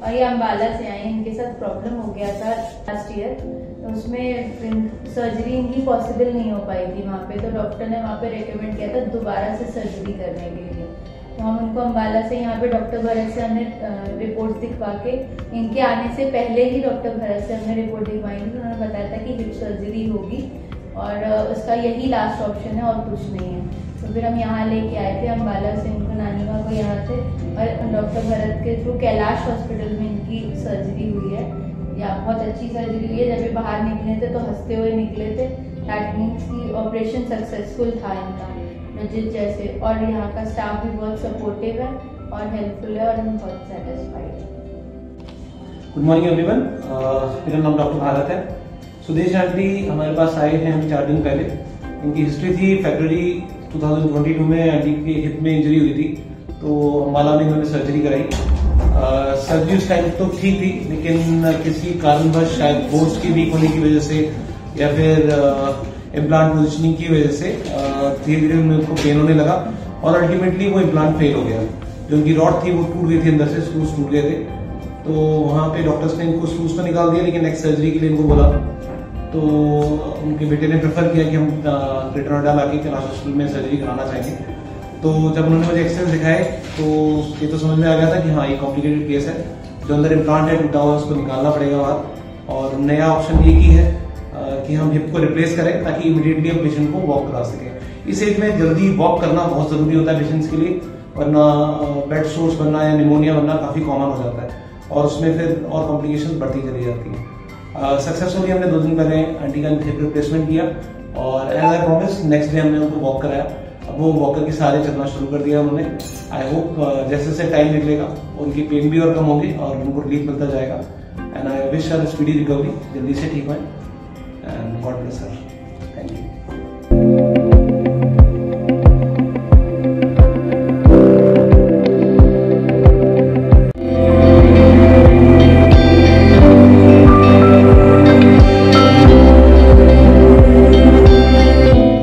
और ये अम्बाला से आई। इनके साथ प्रॉब्लम हो गया था लास्ट ईयर, तो उसमें सर्जरी इनकी पॉसिबल नहीं हो पाई थी वहाँ पे, तो डॉक्टर ने वहाँ पे रेकमेंड किया था दोबारा से सर्जरी करने के लिए। तो हम उनको अम्बाला से यहाँ पे डॉक्टर भरत से हमने रिपोर्ट दिखवा के, इनके आने से पहले ही डॉक्टर भरत से हमने रिपोर्ट दिखवाई थी। उन्होंने बताया था कि हिप सर्जरी होगी और उसका यही लास्ट ऑप्शन है और कुछ नहीं है। तो फिर हम यहाँ लेके आए थे अम्बाला से उनको, नानी माँ को यहाँ से, और डॉक्टर भरत के थ्रू कैलाश हॉस्पिटल में इनकी सर्जरी हुई है। या बहुत अच्छी सर्जरी हुई है। जब ये बाहर निकले थे तो हंसते हुए निकले थे। दैट मीन्स कि ऑपरेशन सक्सेसफुल था इनका रजित जैसे। और यहाँ का स्टाफ भी बहुत सपोर्टिव है और हेल्पफुल है और हम बहुत सेटिस्फाइड है। गुड मॉर्निंग एवरीवन, मेरा नाम डॉक्टर भारत है। सुदेश आंटी हमारे पास आए हैं 4 दिन पहले। इनकी हिस्ट्री थी फरवरी 2022 में आंटी की हिप में इंजरी हुई थी, तो अम्बाला में इन्होंने सर्जरी कराई। सर्जरी उस टाइम तो ठीक थी, लेकिन किसी कारणवश शायद बोन्स की वीक होने की वजह से या फिर इम्प्लांट पोजिशनिंग की वजह से धीरे धीरे उनको पेन होने लगा और अल्टीमेटली वो इम्प्लांट फेल हो गया। जो उनकी रॉड थी वो टूट गई थी, अंदर से स्क्रूज टूट गए थे। तो वहाँ पे डॉक्टर्स ने इनको स्क्रूज तो निकाल दिया, लेकिन नेक्स्ट सर्जरी के लिए इनको बोला। तो उनके बेटे ने प्रेफर किया कि हम ग्रेटर नोएडा लाके कैलाश हॉस्पिटल में सर्जरी कराना चाहेंगे। तो जब उन्होंने मुझे एक्सरेज दिखाए तो ये तो समझ में आ गया था कि हाँ ये कॉम्प्लिकेटेड केस है। जो अंदर इम्प्लांट है टूटा हुआ उसको निकालना पड़ेगा बाहर, और नया ऑप्शन ये की है कि हम हिप को रिप्लेस करें ताकि इमीडिएटली हम पेशेंट को वॉक करा सकें। इस एज में जल्दी वॉक करना बहुत जरूरी होता है पेशेंट्स के लिए, वरना बेड सोर्स बनना या निमोनिया बनना काफी कॉमन हो जाता है और उसमें फिर और कॉम्प्लिकेशन बढ़ती चली जाती है। सक्सेसफुली हमने 2 दिन पहले आंटी का हिप रिप्लेसमेंट किया और as I promise next day हमने उनको वॉक कराया। अब वो वॉकर के सहारे चलना शुरू कर दिया उन्होंने। आई होप जैसे जैसे टाइम निकलेगा उनकी पेन भी और कम होगी और उनको रिलीफ मिलता जाएगा। And I wish her speedy recovery, जल्दी से ठीक होए। And God bless her. Thank you.